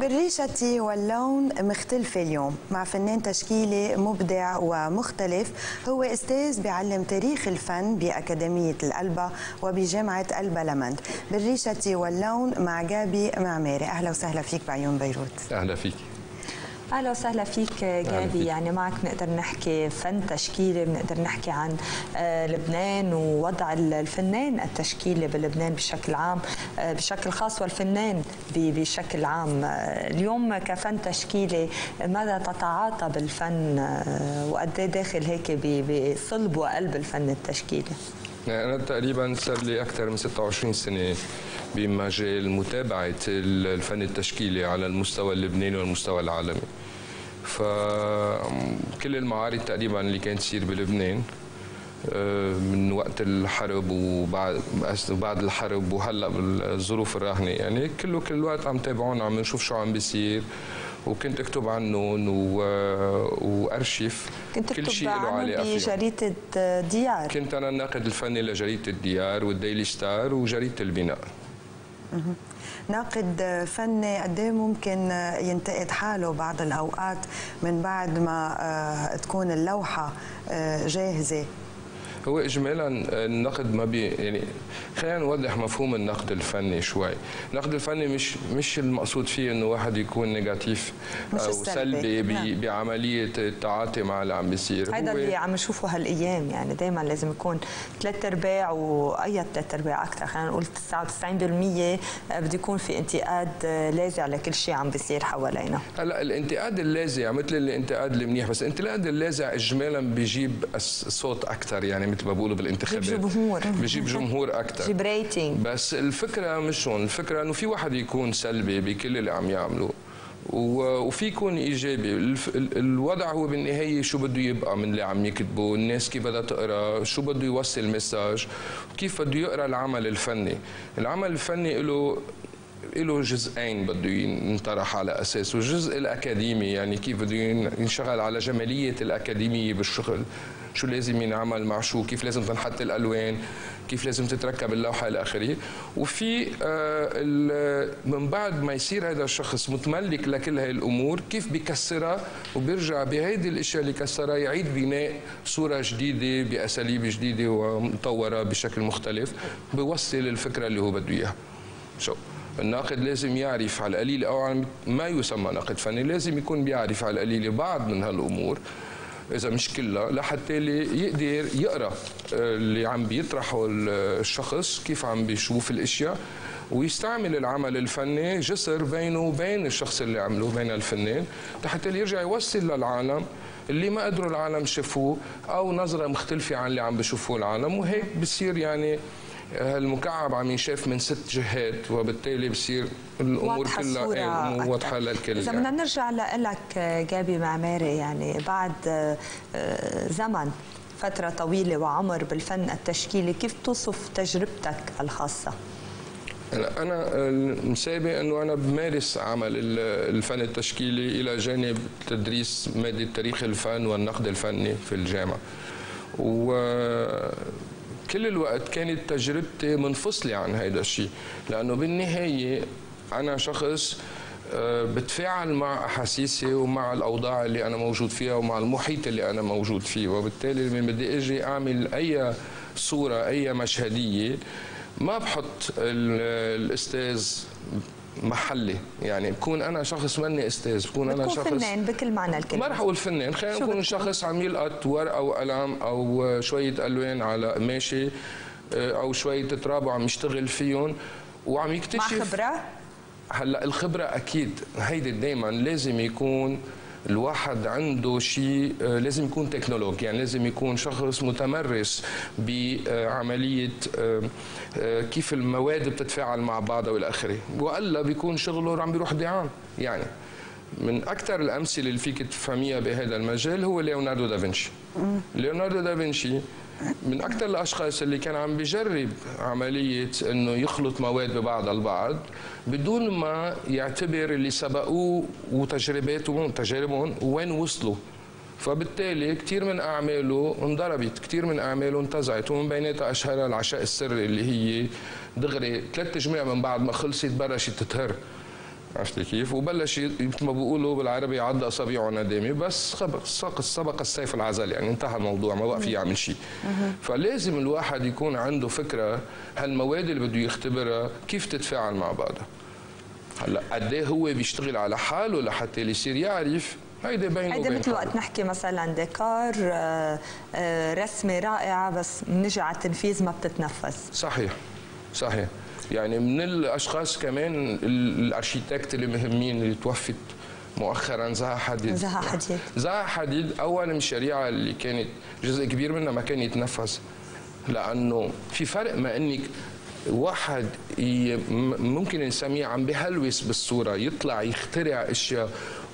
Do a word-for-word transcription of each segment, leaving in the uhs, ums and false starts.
بالريشة واللون مختلفة اليوم مع فنان تشكيلي مبدع ومختلف. هو أستاذ بعلم تاريخ الفن بأكاديمية القلبة وبجامعة البلمند. بالريشة واللون مع جابي معماري. أهلا وسهلا فيك بعيون بيروت. أهلا فيك. اهلا وسهلا فيك جابي. يعني معك بنقدر نحكي فن تشكيلي، بنقدر نحكي عن لبنان ووضع الفنان التشكيلي بلبنان بشكل عام، بشكل خاص والفنان بشكل عام. اليوم كفن تشكيلي ماذا تتعاطى بالفن وقد ايه داخل هيك بصلب وقلب الفن التشكيلي؟ أنا تقريبا صار لي أكثر من ستة وعشرين سنة بمجال متابعة الفن التشكيلي على المستوى اللبناني والمستوى العالمي. فكل المعارض تقريبا اللي كانت تصير بلبنان من وقت الحرب وبعد بعد الحرب وهلا بالظروف الراهنه، يعني كله كل وقت عم تابعون، عم نشوف شو عم بيصير، وكنت اكتب عنهم وارشف كنت كل شيء له علاقه بجريده ديار. كنت انا الناقد الفني لجريده ديار والديلي ستار وجريده البناء. ناقد فني قد ايه ممكن ينتقد حاله بعض الاوقات من بعد ما تكون اللوحه جاهزه؟ هو اجمالا النقد ما بي يعني خلينا نوضح مفهوم النقد الفني شوي. النقد الفني مش مش المقصود فيه انه واحد يكون نيجاتيف او سلبي نعم. بعمليه التعاطي مع اللي عم بيصير. هذا اللي عم نشوفه هالايام، يعني دائما لازم يكون ثلاث ارباع واي ثلاث ارباع اكثر، خلينا نقول تسعة وتسعين بالمئة بده يكون في انتقاد لاذع لكل شيء عم بيصير حوالينا. هلا الانتقاد اللاذع مثل الانتقاد المنيح، بس الانتقاد اللاذع اجمالا بيجيب صوت اكثر، يعني مثل ما بقولوا بالانتخابات بيجيب جمهور بيجيب جمهور اكثر، بيجيب ريتنج. بس الفكره مش هون، الفكره انه في واحد يكون سلبي بكل اللي عم يعمله وفي يكون ايجابي. الوضع هو بالنهايه شو بده يبقى من اللي عم يكتبه، الناس كيف بدها تقرا، شو بده يوصل مساج، كيف بده يقرا العمل الفني. العمل الفني له له جزئين بده ينطرح على اساسه، الجزء الاكاديمي يعني كيف بده ينشغل على جماليه الاكاديميه بالشغل، شو لازم ينعمل مع شو، كيف لازم تنحط الالوان، كيف لازم تتركب اللوحه الى اخره. وفي من بعد ما يصير هذا الشخص متملك لكل هاي الامور كيف بيكسرها وبيرجع بهيدي الاشياء اللي كسرها يعيد بناء صوره جديده باساليب جديده ومطوره بشكل مختلف، بيوصل الفكره اللي هو بده اياها. شو الناقد لازم يعرف على القليل، او ما يسمى ناقد فني لازم يكون بيعرف على القليل بعض من هالامور اذا مش كلها، لحتى يقدر يقرا اللي عم بيطرحه الشخص كيف عم بيشوف الاشياء، ويستعمل العمل الفني جسر بينه وبين الشخص اللي عمله، بين الفنان، حتى يرجع يوصل للعالم اللي ما قدروا العالم شافوه او نظره مختلفه عن اللي عم بيشوفوه العالم. وهيك بصير يعني المكعب عم ينشاف من ست جهات، وبالتالي بصير الامور كلها واضحه للكل. اذا بدنا نرجع لك جابي معماري، يعني بعد زمن فتره طويله وعمر بالفن التشكيلي، كيف توصف تجربتك الخاصه؟ انا مسابق انه انا بمارس عمل الفن التشكيلي الى جانب تدريس ماده تاريخ الفن والنقد الفني في الجامعه، و كل الوقت كانت تجربتي منفصلة عن هذا الشيء، لأنه بالنهاية أنا شخص بتفاعل مع أحاسيسي ومع الأوضاع اللي أنا موجود فيها ومع المحيط اللي أنا موجود فيه، وبالتالي لما بدي أجي أعمل أي صورة أي مشهدية ما بحط الأستاذ محلي، يعني بكون انا شخص ماني استاذ، بكون انا شخص فنان بكل معنى الكلمه. ما رح اقول فنان، خلينا نكون شخص عم يلقط ورقه وقلم او شويه الوان على قماشه او شويه تراب وعم يشتغل فيهم وعم يكتشف مع خبره. هلا الخبره اكيد هيدي دائما لازم يكون الواحد عنده شيء، لازم يكون تكنولوج، يعني لازم يكون شخص متمرس بعمليه كيف المواد بتتفاعل مع بعضها والى اخره، والا بيكون شغله عم بيروح دعام. يعني من اكثر الامثله اللي فيك تفهميها بهذا المجال هو ليوناردو دافنشي. ليوناردو دافنشي من اكثر الاشخاص اللي كان عم بيجرب عمليه انه يخلط مواد ببعضها البعض بدون ما يعتبر اللي سبقوه وتجرباتهم تجاربهم وين وصلوا. فبالتالي كثير من اعماله انضربت، كثير من اعماله انتزعت، ومن بيناتها اشهرها العشاء السري اللي هي دغري ثلاث جماع من بعد ما خلصت بلشت تتهر. عرفتي كيف؟ وبلش مثل ما بيقولوا بالعربي عض اصابعه ندامه، بس سبق سبق السيف العزل، يعني انتهى الموضوع، ما بقى في يعمل شيء. فلازم الواحد يكون عنده فكره هالمواد اللي بده يختبرها كيف تتفاعل مع بعضها. هلا قد ايه هو بيشتغل على حاله لحتى يصير يعرف، هيدا بينه وبين هيدا مثل وقت نحكي مثلا ديكور رسمه رائعه بس بنجي على التنفيذ ما بتتنفذ. صحيح صحيح. يعني من الاشخاص كمان الارشيتكت اللي مهمين اللي توفت مؤخرا زها حديد. زها حديد زها حديد اول من الشريعه اللي كانت جزء كبير منها ما كان يتنفذ، لانه في فرق ما انك واحد ممكن نسميه عم بهلوس بالصوره، يطلع يخترع اشياء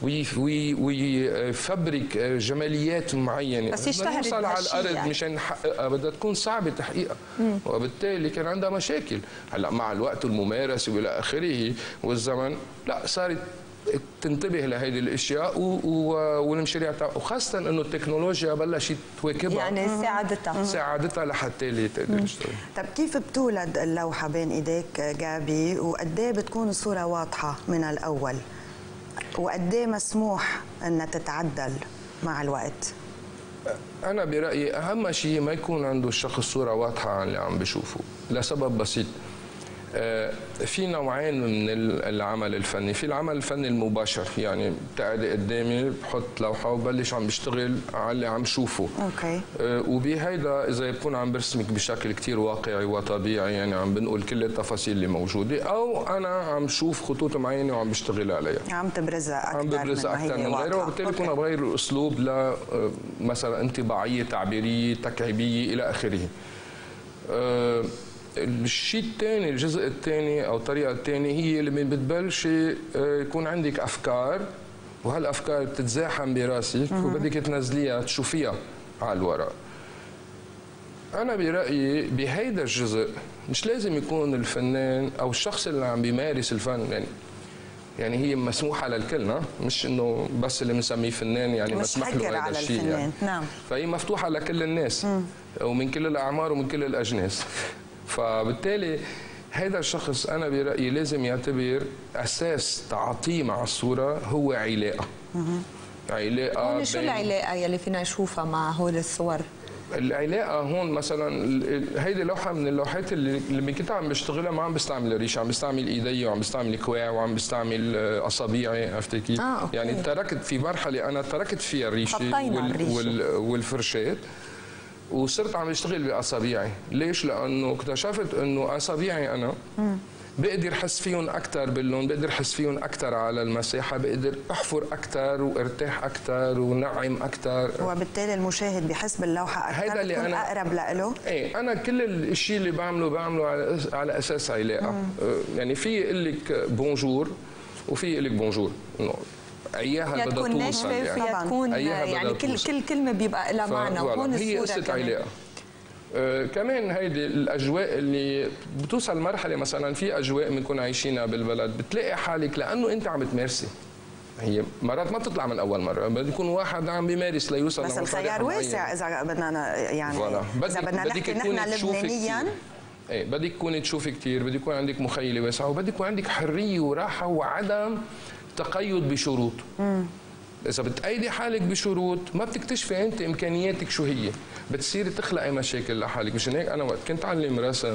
ويفبرك جماليات معينه بس يشتهر يوصل على الارض يعني. مشان نحققها بدها تكون صعبه تحقيقها، وبالتالي كان عندها مشاكل. هلا مع الوقت والممارسه والى اخره والزمن لا صارت تنتبه لهيدي الاشياء والمشاريع، وخاصه انه التكنولوجيا بلشت تواكبها، يعني ساعدتها ساعدتها لحتى تقدر تشتغل. طيب كيف بتولد اللوحه بين ايديك جابي، وقد ايه بتكون الصوره واضحه من الاول، وقد ايه مسموح انها تتعدل مع الوقت؟ انا برايي اهم شيء ما يكون عنده الشخص صوره واضحه عن اللي عم بشوفه، لسبب بسيط. في نوعين من العمل الفني، في العمل الفني المباشر، يعني بتقعدي قدامي بحط لوحه وبلش عم بشتغل على اللي عم شوفه. اوكي. وبهيدا اذا بكون عم برسمك بشكل كثير واقعي وطبيعي، يعني عم بنقول كل التفاصيل اللي موجوده، او انا عم شوف خطوط معينه وعم بشتغل عليها، عم تبرزها اكثر، عم ببرزها اكثر من غيرها، وبالتالي بكون بغير الاسلوب ل مثلا انطباعيه تعبيريه تكعيبيه الى اخره. أه الشيء الثاني، الجزء الثاني او الطريقه الثانيه هي اللي بتبلش يكون عندك افكار، وهالافكار بتتزاحم براسك وبدك تنزليها تشوفيها على الورق. انا برايي بهيدا الجزء مش لازم يكون الفنان او الشخص اللي عم بيمارس الفن، يعني يعني هي مسموحه للكل، مش انه بس اللي بنسميه فنان يعني مسموح له هذا الشيء يعني. نعم. فهي مفتوحه لكل الناس مم. ومن كل الاعمار ومن كل الاجناس. فبالتالي هذا الشخص انا برايي لازم يعتبر اساس تعاطيه مع الصوره هو علاقه. علاقه هون شو العلاقه يلي فينا نشوفها مع هول الصور؟ العلاقه هون مثلا هيدي لوحه من اللوحات اللي اللي كنت عم بشتغلها ما عم بستعمل الريشه، عم بستعمل ايدي وعم بستعمل كواع وعم بستعمل اصابيعي، عرفتي كيف؟ آه، يعني تركت في مرحله انا تركت فيها الريشه وال وال والفرشات وصرت عم اشتغل باصابيعي. ليش؟ لانه اكتشفت انه اصابيعي انا بقدر احس فيهم اكثر باللون، بقدر احس فيهم اكثر على المساحه، بقدر احفر اكثر وارتاح اكثر ونعم اكثر، وبالتالي المشاهد بحس باللوحه اكثر، هيدا اللي بتكون أنا اقرب له. ايه انا كل الشيء اللي بعمله بعمله على على اساس علاقه. مم. يعني في يقول لك بونجور وفي يقول لك بونجور، انه اياها بدها توصل، يعني فيها تكون يعني كل توصل. كل كلمه بيبقى لها معنى، وهون هي قصه علاقه. آه كمان هيدي الاجواء اللي بتوصل مرحله، مثلا في اجواء بنكون عايشينها بالبلد بتلاقي حالك لانه انت عم تمارسي، هي مرات ما بتطلع من اول مره، بده يكون واحد عم بيمارس ليوصل، بس الخيار واسع اذا بدنا يعني اذا بدنا نحكي نحن لبنانيا. ايه بدك تكوني تشوفي كثير، بدك يكون عندك مخيله واسعه، وبدك يكون عندك حريه وراحه وعدم تقيد بشروط. مم. إذا بتقيدي حالك بشروط ما بتكتشفي أنت إمكانياتك شو هي، بتصيري تخلقي مشاكل لحالك. مشان هيك أنا وقت كنت أعلم رسم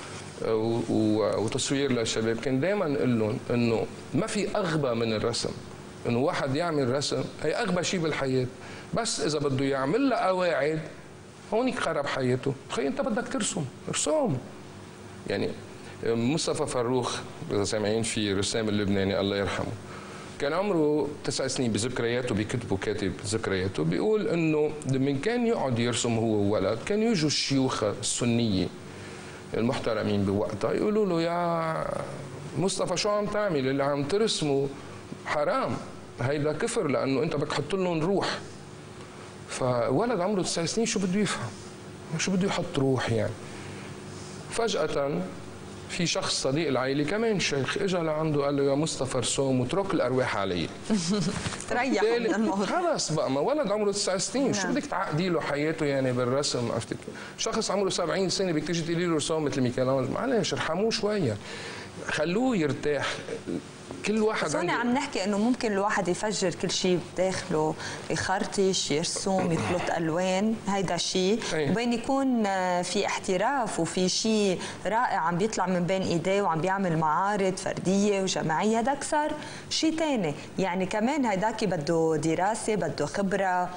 وتصوير للشباب كنت دائما أقول لهم إنه ما في أغبى من الرسم، إنه واحد يعمل رسم هي أغبى شيء بالحياة، بس إذا بده يعمل لها قواعد هونيك خرب حياته. تخيل أنت بدك ترسم، ارسم. يعني مصطفى فروخ إذا سامعين فيه، الرسام اللبناني الله يرحمه، كان عمره تسع سنين بذكرياته بكتبه، كاتب ذكرياته بيقول انه من كان يقعد يرسم هو وولد كان يجوا الشيوخ السنيه المحترمين بوقتها يقولوا له يا مصطفى شو عم تعمل؟ اللي عم ترسمه حرام، هيدا كفر لانه انت بدك تحط لهم روح. فولد عمره تسع سنين شو بده يفهم؟ شو بده يحط روح يعني؟ فجأة في شخص صديق العائلة كمان شيخ اجى لعنده قال له يا مصطفى رسوم واترك الارواح علي. ريح من الموضوع. خلص بقى، ما ولد عمره تسع سنين شو بدك تعقدي له حياته يعني بالرسم؟ عرفتي؟ شخص عمره سبعين سنة بدك تيجي تقولي له رسوم مثل ميكانوج، معلش ارحموه شوية، خلوه يرتاح. كل واحد بس هون عم نحكي انه ممكن الواحد يفجر كل شيء بداخله، يخرطش، يرسم، يخلط الوان، هيدا شيء، وبين يكون في احتراف وفي شيء رائع عم بيطلع من بين ايديه وعم بيعمل معارض فرديه وجماعيه، هذاك صار شيء ثاني، يعني كمان هيداك بده دراسه، بده خبره،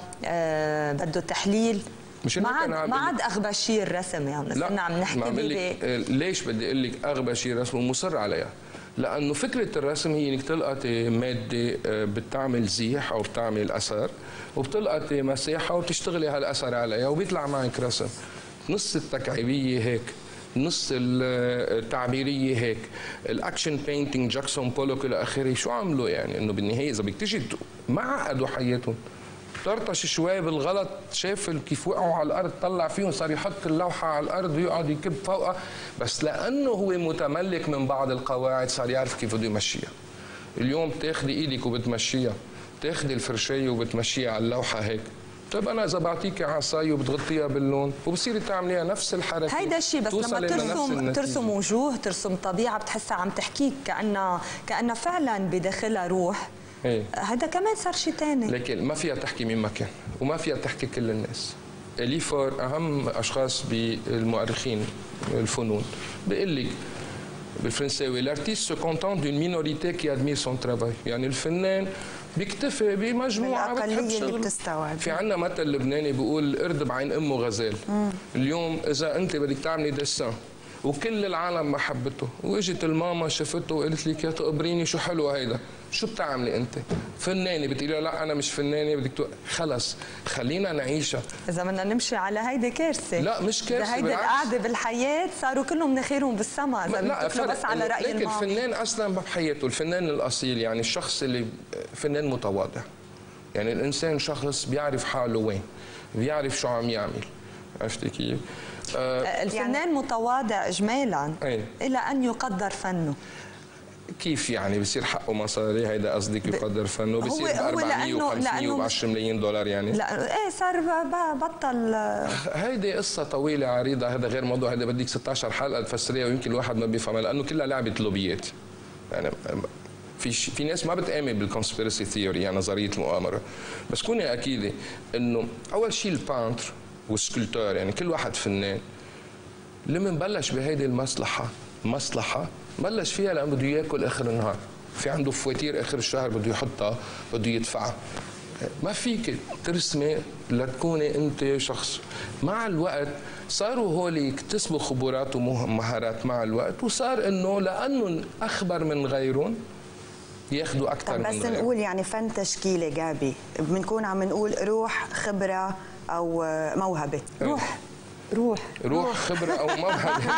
آه بده تحليل. مش ما عاد ما عاد اغبى شيء الرسم، يعني صرنا عم نحكي ليش بدي اقول لك اغبى شيء الرسم ومصر عليها؟ لانه فكره الرسم هي انك تلقطي ماده بتعمل زيح او بتعمل اثر، وبتلقطي مساحه وبتشتغلي هالاثر عليها وبيطلع معك رسم. نص التكعيبيه هيك، نص التعبيريه هيك، الاكشن بينتينج جاكسون بولوك الى اخره. شو عملوا يعني؟ انه بالنهايه اذا بدك تجي ما عقدوا حياتهم، طرطش شوي بالغلط، شاف كيف وقعوا على الارض، طلع فيهم، صار يحط اللوحه على الارض ويقعد يكب فوقها، بس لانه هو متملك من بعض القواعد صار يعرف كيف بده يمشيها. اليوم بتاخذي ايدك وبتمشيها، بتاخذي الفرشايه وبتمشيها على اللوحه هيك. طيب انا اذا بعطيكي عصايه وبتغطيها باللون وبصيري تعمليها نفس الحركه، هيدا الشيء. بس لما ترسم ترسم وجوه، ترسم طبيعه، بتحسها عم تحكيك كانها كانها فعلا بداخلها روح. ايه هذا كمان صار شيء ثاني. لكن ما فيها تحكي مين ما كان، وما فيها تحكي كل الناس. إلي فور اهم اشخاص بالمؤرخين الفنون بيقول لك بالفرنساوي l'artiste se contente d'une minorité qui admire son travail، يعني الفنان بيكتفي بمجموعه بتحب شغله. في عندنا مثل لبناني بيقول قرد بعين امه غزال. مم. اليوم اذا انت بدك تعملي ديسان وكل العالم محبته، واجت الماما شافته وقالت لك يا تقبريني شو حلو هيدا، شو بتعملي انت؟ فنانه، بتقولي لا انا مش فنانه، بدك تق... خلص خلينا نعيشها. اذا بدنا نمشي على هيدي كارثه. لا مش كارثه، هيدي القعده بالحياه صاروا كلهم مناخيرهم بالسما، اذا بتاكلوا بس على راي الماما. الفنان اصلا بحياته، الفنان الاصيل يعني الشخص اللي فنان متواضع، يعني الانسان شخص بيعرف حاله وين، بيعرف شو عم يعمل. عرفتي كيف؟ آه الفنان يعني متواضع اجمالا ايه؟ الى ان يقدر فنه. كيف يعني بصير حقه مصاري؟ هيدا قصدك يقدر فنه؟ بصير ب أربعمية وخمسمية وب عشرة ملايين دولار يعني؟ لا ايه صار بطل. هيدي قصه طويله عريضه، هذا غير موضوع، هذا بدك ستة عشر حلقه تفسريها ويمكن الواحد ما بيفهمها، لانه كلها لعبه لوبيات. يعني في في ناس ما بتآمن بالكونسبيرسي ثيوري، يعني نظريه المؤامره، بس كوني اكيده انه اول شيء البانتر والسكولتور، يعني كل واحد فنان لما بلش بهيدي المصلحه مصلحه بلش فيها لانه بده ياكل اخر النهار، في عنده فواتير اخر الشهر بده يحطها، بده يدفعها. ما فيك ترسمي لتكوني انت شخص. مع الوقت صاروا هول يكتسبوا خبرات ومهارات مع الوقت، وصار انه لانه اخبر من غيرهم ياخذوا اكثر من غيرهم. بس نقول يعني فن تشكيلي جابي، بنكون عم نقول روح، خبره او موهبه. روح روح روح خبره او موهبه.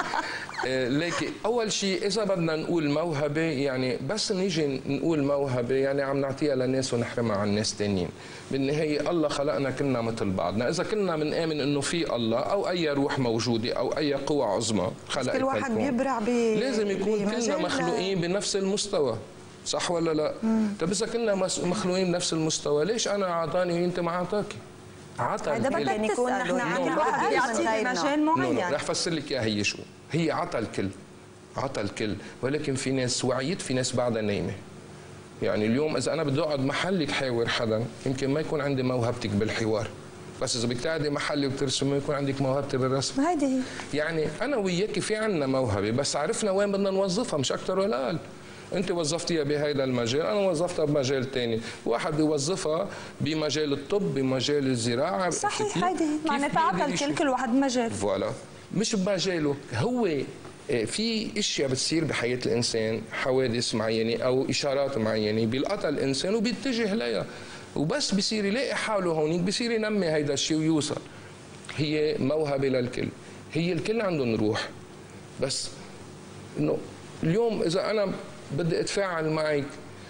لكن اول شيء اذا بدنا نقول موهبه، يعني بس نيجي نقول موهبه يعني عم نعطيها للناس ونحرمها عن الناس ثانيين. بالنهايه الله خلقنا كلنا مثل بعضنا، اذا كنا بنآمن انه في الله او اي روح موجوده او اي قوى عظمى خلقت كل واحد بيبرع ب لازم يكون كلنا مخلوقين بنفس المستوى، صح ولا لا؟ طيب اذا كنا مخلوقين بنفس المستوى، ليش انا اعطاني وانت ما اعطاكي؟ عطى هذا بدك يكون نحن عم واحد بيعطي بمجال معين. رح افسر لك اياها. هي شو؟ هي عطى الكل، عطى الكل، ولكن في ناس وعيت، في ناس بعدها نايمه. يعني اليوم اذا انا بدي اقعد محلك حاور حدا، يمكن ما يكون عندي موهبتك بالحوار، بس اذا بدك تقعدي محلي وبترسمي يكون عندك موهبتي بالرسم. هيدي هي. يعني انا وياكي في عندنا موهبه، بس عرفنا وين بدنا نوظفها، مش اكثر ولا اقل. انت وظفتيها بهيدا المجال، انا وظفتها بمجال ثاني، واحد بيوظفها بمجال الطب، بمجال الزراعه. صحيح، هيدي معناتها عطى الكل، كل واحد بمجال. فوالا، مش بمجاله هو. في اشياء بتصير بحياه الانسان، حوادث معينه او اشارات معينه بيلقطها الانسان وبيتجه لها، وبس بصير يلاقي حاله هونيك بصير ينمي هيدا الشيء ويوصل. هي موهبه للكل، هي الكل عندهم روح. بس انه اليوم اذا انا بدي اتفاعل معك،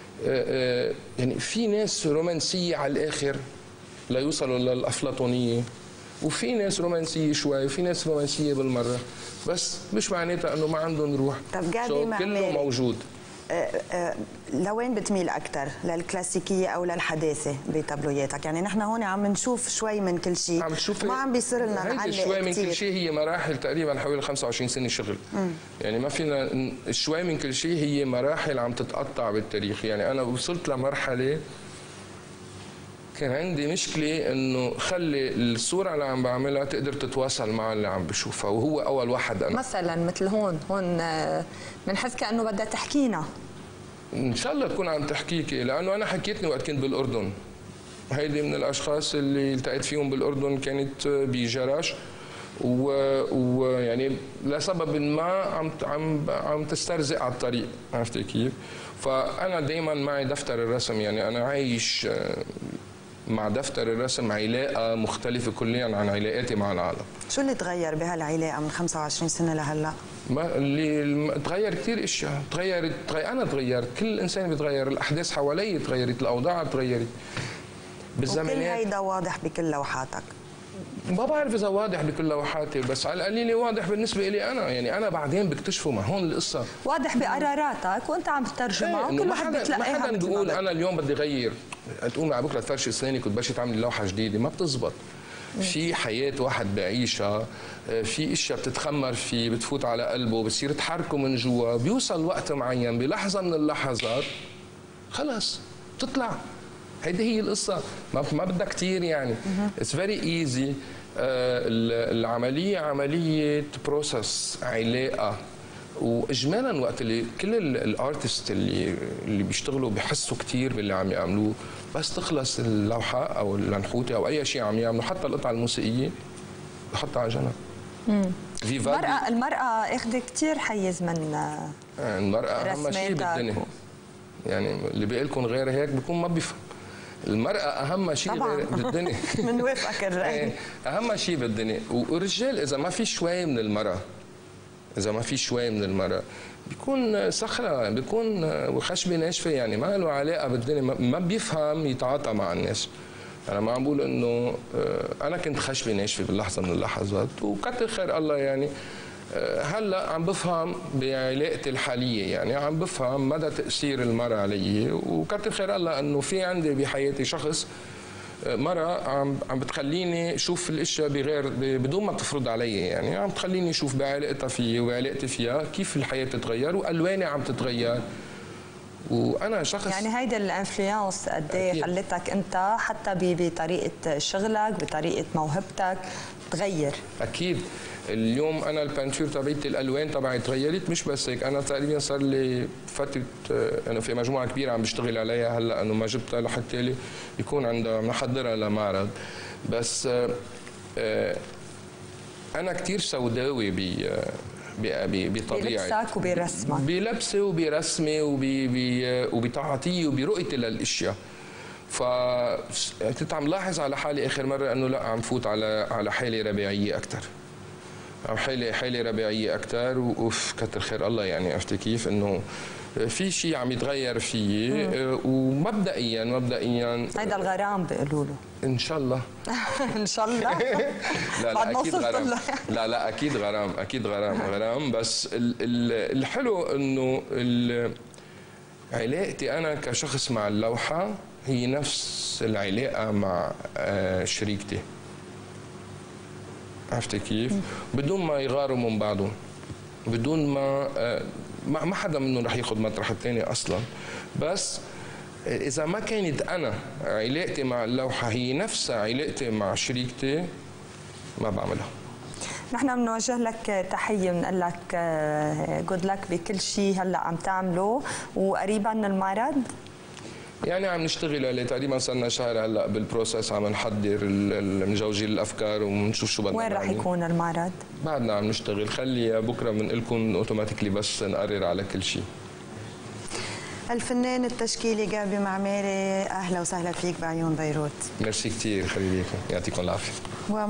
يعني في ناس رومانسيه على الاخر لا يوصلوا للافلاطونيه، وفي ناس رومانسيه شوي، وفي ناس رومانسيه بالمره، بس مش معناتها انه ما عندهم روح. طب جابي كله موجود. لوين بتميل اكثر، للكلاسيكيه او للحداثه بتابلوياتك؟ يعني نحن هون عم نشوف شوي من كل شيء، عم تشوفي ما عم بيصير لنا نعلق كثير. شوي من كل شيء هي مراحل تقريبا حوالي خمسة وعشرين سنه شغل. مم. يعني ما فينا شوي من كل شيء، هي مراحل عم تتقطع بالتاريخ. يعني انا وصلت لمرحله كان عندي مشكله انه خلي الصوره اللي عم بعملها تقدر تتواصل مع اللي عم بشوفها، وهو اول واحد انا. مثلا مثل هون هون بنحس كانه بدها تحكينا. ان شاء الله تكون عم تحكيكي، لانه انا حكيتني وقت كنت بالاردن. هيدي من الاشخاص اللي التقيت فيهم بالاردن، كانت بجراش ويعني لسبب ما عم عم عم تسترزق على الطريق، عرفتي كيف؟ فانا دائما معي دفتر الرسم، يعني انا عايش مع دفتر الرسم علاقه مختلفه كليا عن علاقاتي مع العالم. شو اللي تغير بهالعلاقه من خمسة وعشرين سنه لهلا؟ ما اللي تغير كثير اشياء، تغيرت تغير انا تغيرت، كل انسان بيتغير، الاحداث حوالي تغيرت، الاوضاع تغيرت بالزمانات. وكل هيدا واضح بكل لوحاتك؟ ما بعرف اذا واضح بكل لوحاتي، بس على القليله واضح بالنسبه لي انا. يعني انا بعدين بكتشفه، ما هون القصه واضح بقراراتك وانت عم تترجمها، وكل واحد بتلاقيها. ما حدا بيقول انا اليوم بدي غير، تقوم على بكره تفرشي اسناني كنت بلشي تعملي لوحه جديده، ما بتزبط. في حياه واحد بعيشها، في اشياء بتتخمر فيه، بتفوت على قلبه، بتصير تحركه من جوا، بيوصل وقت معين بلحظه من اللحظات خلص بتطلع. هيدي هي القصه، ما ما بدها كثير يعني. اتس فيري ايزي. العمليه عمليه بروسس، علاقه. واجمالا وقت اللي كل الارتست اللي اللي بيشتغلوا بحسوا كثير باللي عم يعملوه، بس تخلص اللوحه او النحوته او اي شيء عم يعملوا، حتى القطعه الموسيقيه بحطها على جنب. المرأة المرأة اخذت كثير حيز من المرأة اهم شيء بالدنيا. يعني اللي بيقول لكم غير هيك بيكون ما بيفهم. المرأة أهم شيء بالدنيا. بنوافقك الرأي. أهم شيء بالدنيا، والرجال إذا ما في شوي من المرأة، إذا ما في شوي من المرأة بيكون صخرة، بيكون خشبة ناشفة، يعني ما له علاقة بالدنيا، ما بيفهم يتعاطى مع الناس. أنا ما عم بقول إنه أنا كنت خشبة ناشفة باللحظة من اللحظات، وكتر خير الله يعني هلا عم بفهم بعلاقتي الحاليه، يعني عم بفهم مدى تاثير المراه علي، وكتر خير الله انه في عندي بحياتي شخص مرأة عم عم بتخليني اشوف الاشياء بغير بدون ما تفرض علي، يعني عم تخليني اشوف بعلاقتها فيي وعلاقتي فيها كيف الحياه تتغير والواني عم تتغير. وانا شخص يعني هيدا الانفلونس قد ايه خلتك انت حتى بطريقه شغلك بطريقه موهبتك تغير؟ اكيد. اليوم انا البانتور تبعتي الالوان تبعي تغيرت، مش بس هيك، انا تقريبا صار لي فتره انه في مجموعه كبيره عم بشتغل عليها هلا، انه ما جبتها لحتى لي يكون عندها محضرها لمعرض. بس انا كثير سوداوي ب بطبيعتي، بلبسك وبرسمك، بلبسي وبرسمي وبتعاطيي وبرؤيتي للاشياء. فكنت عم لاحظ على حالي اخر مره انه لا، عم فوت على على حاله ربيعيه اكثر، عم حالي حالي ربيعيه اكثر، واوف كتر خير الله. يعني عرفتي كيف انه في شيء عم يتغير فيي، ومبدئيا مبدئيا هيدا الغرام بيقولوا له. ان شاء الله. ان شاء الله. لا لا اكيد غرام. لا لا اكيد غرام، اكيد غرام غرام. بس الحلو انه علاقتي انا كشخص مع اللوحه هي نفس العلاقه مع شريكتي، عرفتي كيف؟ بدون ما يغاروا من بعضهم، بدون ما ما حدا منهم رح ياخذ مطرح الثاني اصلا. بس اذا ما كانت انا علاقتي مع اللوحه هي نفسها علاقتي مع شريكتي ما بعملها. نحن بنوجه لك تحيه، بنقول لك جود لك بكل شيء هلا عم تعمله، وقريبا المعرض يعني عم نشتغل عليه، تقريبا صار لنا شهر هلا بالبروسس، عم نحضر مجوجين الافكار وبنشوف شو بدنا. وين رح يكون المعرض؟ بعدنا عم نشتغل، خلي بكره بنقول لكم اوتوماتيكلي بس نقرر على كل شيء. الفنان التشكيلي جابي معماري، اهلا وسهلا فيك بعيون بيروت. ميرسي كثير، خلي ليكم، يعطيكم العافيه.